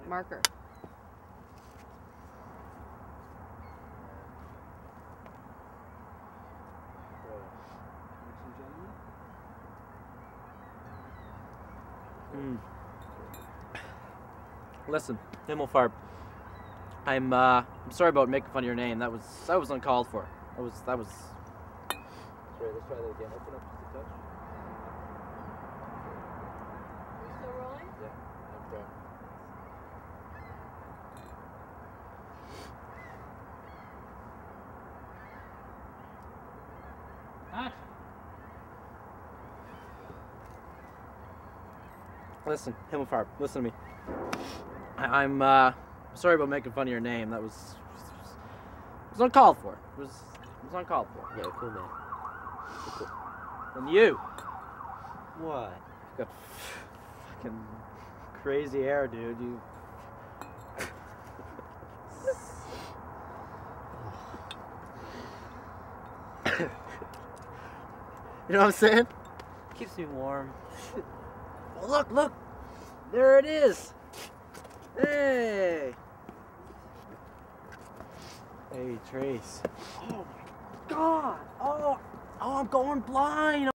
Marker. Listen, Himmelfarb. I'm sorry about making fun of your name. That was uncalled for. That was. Sorry, let's try that again. Open up just a touch. Are you still rolling? Yeah, I'm trying. Listen, Himmelfarb, listen to me. I'm sorry about making fun of your name. That was uncalled for. It was uncalled for. Yeah, cool, man. Cool. And you What? got fucking crazy hair, dude. You. You know what I'm saying? Keeps me warm. Well, look, there it is. Hey. Hey, Trace. Oh my God. Oh, I'm going blind.